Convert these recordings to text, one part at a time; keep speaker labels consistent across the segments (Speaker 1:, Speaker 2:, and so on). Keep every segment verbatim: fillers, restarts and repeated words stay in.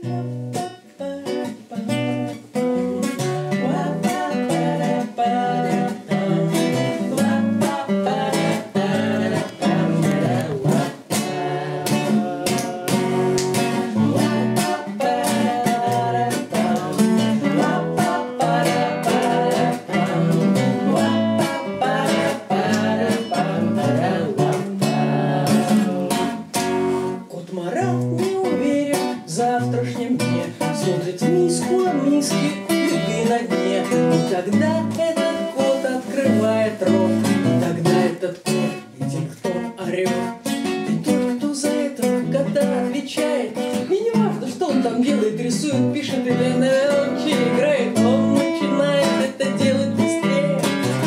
Speaker 1: Завтрашнем дне смотрит в миску, а в миске еды на дне. И тогда этот кот открывает рот, и тогда этот кот видит, кто орет. И тот, кто за этого кота отвечает, и не важно, что он там делает, рисует, пишет или на вообще играет, он начинает это делать быстрее,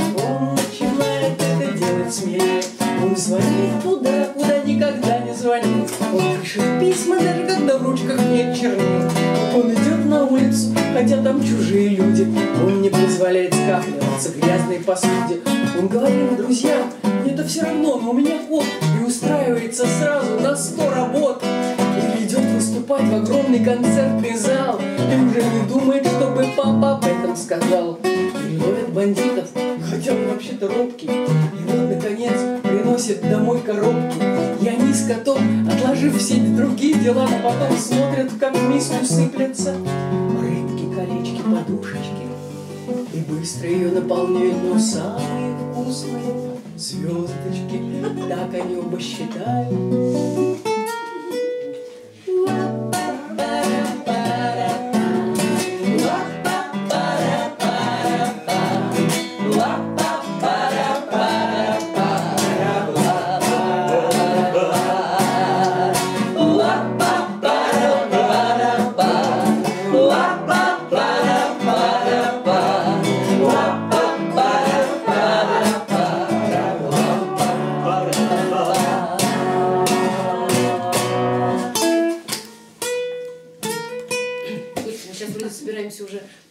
Speaker 1: он начинает это делать смелее. Он звонит туда, куда никогда не звонил. Он пишет письма, даже когда в ручках нет чернил. Он идет на улицу, хотя там чужие люди. Он не позволяет скапливаться грязной посуде. Он говорит друзьям: мне-то все равно, но у меня кот. И устраивается сразу на сто работ. Или идет выступать в огромный концертный зал и уже не думает, чтобы папа об этом сказал. Или ловит бандитов, хотя он вообще-то робкий. И вот, наконец, приносит домой коробки. И они с котом, отложив все другие дела, но потом смотрят, как в миску сыплятся рыбки, колечки, подушечки. И быстро ее наполняют, но самые вкусные звездочки. Так они оба считают.
Speaker 2: Сейчас вроде собираемся уже